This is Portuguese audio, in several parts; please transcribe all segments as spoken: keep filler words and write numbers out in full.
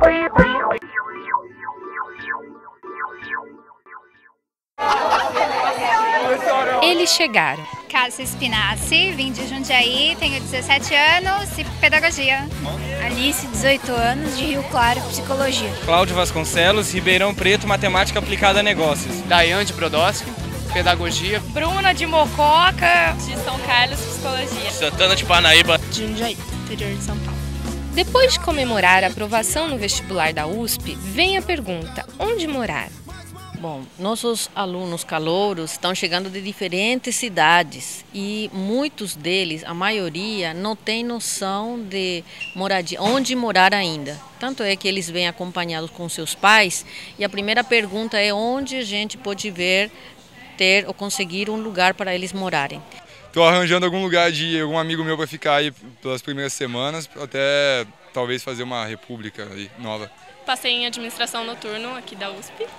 Eles chegaram. Cássia Spinassi, vim de Jundiaí, tenho dezessete anos e pedagogia. Alice, dezoito anos, de Rio Claro, psicologia. Cláudio Vasconcelos, Ribeirão Preto, matemática aplicada a negócios. Daiane de Brodowski, pedagogia. Bruna de Mococa, de São Carlos, psicologia. Santana de Parnaíba, de Jundiaí, interior de São Paulo. Depois de comemorar a aprovação no vestibular da U S P, vem a pergunta: onde morar? Bom, nossos alunos calouros estão chegando de diferentes cidades e muitos deles, a maioria, não tem noção de moradia, onde morar ainda. Tanto é que eles vêm acompanhados com seus pais e a primeira pergunta é onde a gente pode ver, ter ou conseguir um lugar para eles morarem. Estou arranjando algum lugar de algum amigo meu para ficar aí pelas primeiras semanas, até talvez fazer uma república aí, nova. Passei em administração noturno aqui da U S P.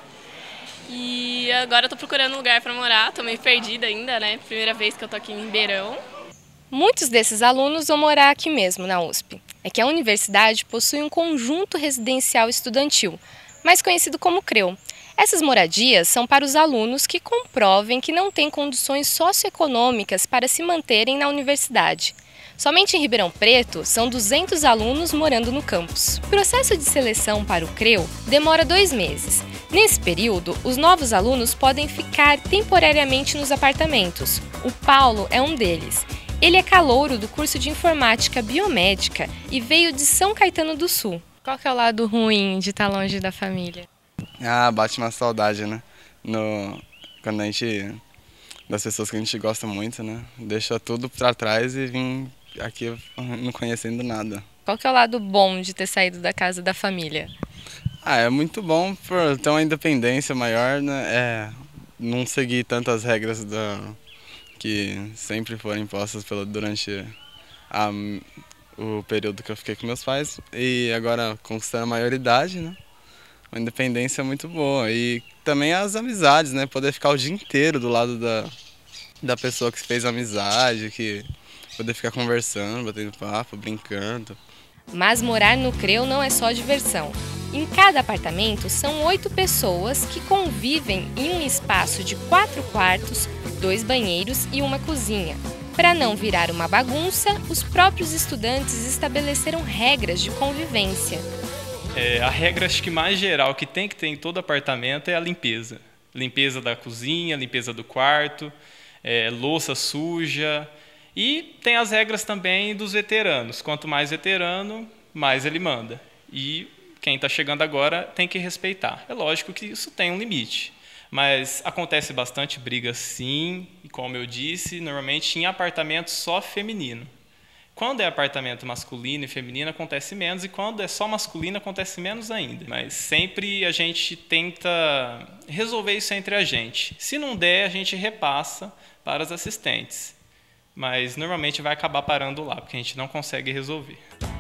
E agora estou procurando um lugar para morar, estou meio perdida ainda, né? Primeira vez que eu estou aqui em Ribeirão. Muitos desses alunos vão morar aqui mesmo, na U S P. É que a universidade possui um conjunto residencial estudantil, mais conhecido como CREU. Essas moradias são para os alunos que comprovem que não têm condições socioeconômicas para se manterem na universidade. Somente em Ribeirão Preto, são duzentos alunos morando no campus. O processo de seleção para o CREU demora dois meses. Nesse período, os novos alunos podem ficar temporariamente nos apartamentos. O Paulo é um deles. Ele é calouro do curso de Informática Biomédica e veio de São Caetano do Sul. Qual que é o lado ruim de estar longe da família? Ah, bate uma saudade, né? No, quando a gente... das pessoas que a gente gosta muito, né? Deixa tudo pra trás e vim aqui não conhecendo nada. Qual que é o lado bom de ter saído da casa da família? Ah, é muito bom por ter uma independência maior, né? É, não seguir tantas regras da, que sempre foram impostas pela, durante a, o período que eu fiquei com meus pais. E agora conquistando a maioridade, né? Uma independência muito boa. E também as amizades, né? Poder ficar o dia inteiro do lado da, da pessoa que fez amizade, que poder ficar conversando, batendo papo, brincando. Mas morar no CREU não é só diversão. Em cada apartamento são oito pessoas que convivem em um espaço de quatro quartos, dois banheiros e uma cozinha. Para não virar uma bagunça, os próprios estudantes estabeleceram regras de convivência. É, a regra acho que mais geral que tem que ter em todo apartamento é a limpeza. Limpeza da cozinha, limpeza do quarto, é, louça suja. E tem as regras também dos veteranos. Quanto mais veterano, mais ele manda. E quem está chegando agora tem que respeitar. É lógico que isso tem um limite. Mas acontece bastante briga sim, e como eu disse, normalmente em apartamentos só feminino. Quando é apartamento masculino e feminino acontece menos, e quando é só masculino acontece menos ainda. Mas sempre a gente tenta resolver isso entre a gente. Se não der, a gente repassa para os assistentes. Mas normalmente vai acabar parando lá, porque a gente não consegue resolver.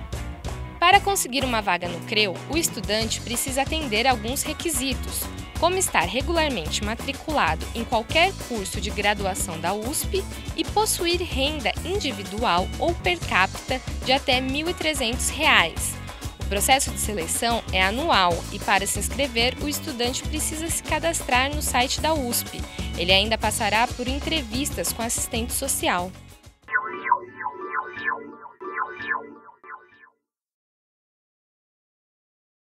Para conseguir uma vaga no CREU, o estudante precisa atender a alguns requisitos, como estar regularmente matriculado em qualquer curso de graduação da U S P e possuir renda individual ou per capita de até mil e trezentos reais. O processo de seleção é anual e, para se inscrever, o estudante precisa se cadastrar no site da U S P. Ele ainda passará por entrevistas com assistente social.